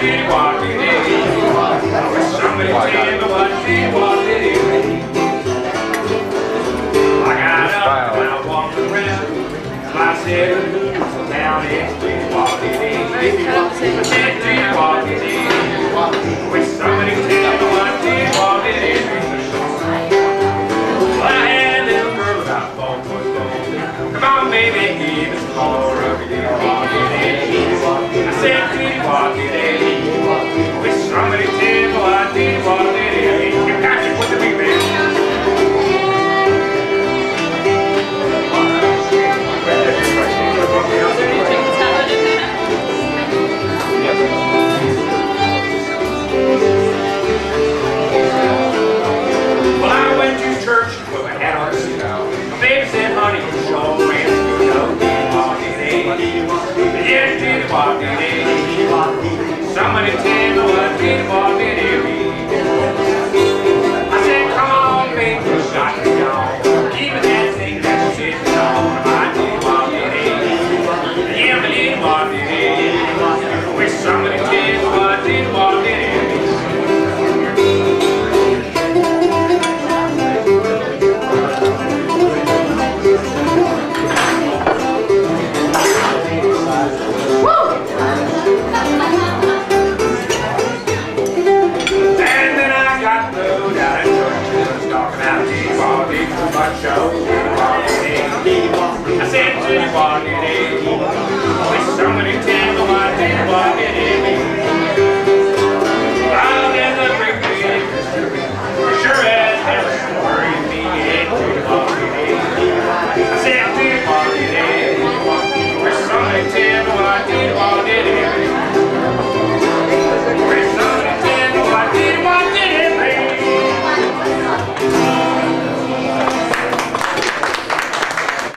diddy wop diddy. Somebody tell me what diddy wop diddy. I got up and I walked around till I said, down it's diddy wop diddy. I said diddy wop diddy. Wish somebody tell me what diddy wop diddy. Well, I had a little girl about 4 foot long. Come on, baby, give us more of your diddy wop diddy. I said diddy wop diddy. Wish somebody tell me what diddy wop diddy. You got to put the big man. Well, I went to church with my hat on the seat. My baby said, honey, you sure ran to know diddy wop diddy. Yeah, diddy wop diddy. Somebody tell me what diddy wop diddy means. I said, come on, baby, you got to go. Keep that thing that you're sitting on. My diddy wop diddy. Yeah, my diddy wop diddy. Wish somebody tell me what diddy wop